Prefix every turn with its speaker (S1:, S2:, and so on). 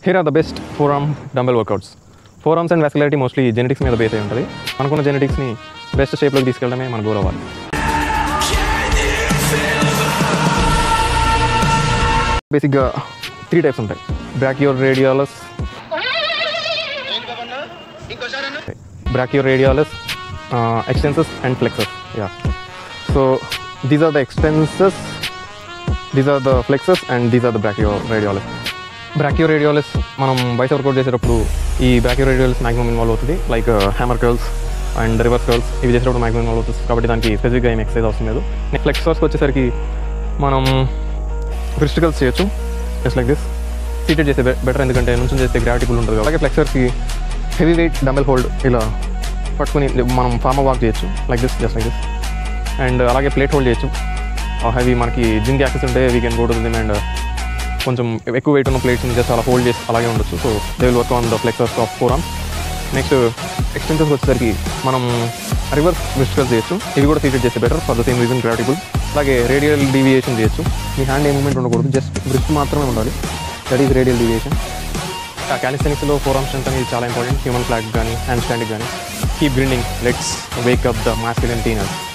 S1: Here are the best forearm dumbbell workouts. Forearms and vascularity mostly genetics మీద base అయి ఉంటుంది. మనకున్న జెనెటిక్స్ని best షేప్లోకి తీసుకెళ్ళడమే మన గోల్ అవ్వాలి. బేసిక్గా 3 టైప్స్ ఉంటాయి. Brachioradialis, extensors and flexors. Yeah. So these are the extensors, these are the flexors, and these are the brachioradialis. Brachioradialis మనం bicep workout చేసేటప్పుడు ఈ బ్రాకియోరేడియాలిస్ మ్యాక్సిమం ఇన్వాల్వ్ అవుతుంది. Like hammer curls and reverse curls ఇవి చేసేటప్పుడు maximum involve అవుతుంది. కాబట్టి దానికి స్పెసిఫిక్గా ఏం ఎక్సర్సైజ్ అవసరం లేదు. నెక్స్ట్ ఫ్లెక్సర్స్కి వచ్చేసరికి మనం రిస్ట్ కర్ల్స్ చేయొచ్చు. Just like this. సీటెడ్ చేస్తే బెటర్, ఎందుకంటే నుంచి చేస్తే గ్రావిటీ పుల్ ఉంటుంది. అలాగే ఫ్లెక్సర్కి హెవీ వెయిట్ డంబెల్ హోల్డ్ ఇలా పట్టుకుని మనం ఫార్మర్ వాక్ చేయొచ్చు. Like this, just like this. And అలాగే ప్లేట్ హోల్డ్ చేయొచ్చు. హెవీ మనకి జిమ్కి యాక్సెస్ ఉంటే we can go to them and కొంచెం ఎక్కువ వెయిట్ ఉన్న ప్లేట్స్ని జస్ట్ అలా హోల్డ్ చేసి అలాగే ఉండొచ్చు. So they will work on the flexors of fore. Next extensions వచ్చేసరికి మనం రివర్స్ రిస్ట్ కర్ల్స్ చేయొచ్చు. ఇవి కూడా సీటెడ్ చేస్తే better for the same reason, gravity pull. అలాగే రేడియల్ డీవియేషన్ చేయొచ్చు. మీ హ్యాండ్ ఏ మూవ్మెంట్ ఉండకూడదు, జస్ట్ రిస్ట్ మాత్రమే ఉండాలి. That is radial deviation. క్యాలిస్థెనిక్స్లో ఫోర్ ఆర్మ్ స్ట్రెంత్ అనేది చాలా ఇంపార్టెంట్. హ్యూమన్ ఫ్లాగ్ కానీ హ్యాండ్ స్టాండ్కి కానీ. Keep grinding, let's wake up the masculinity in us.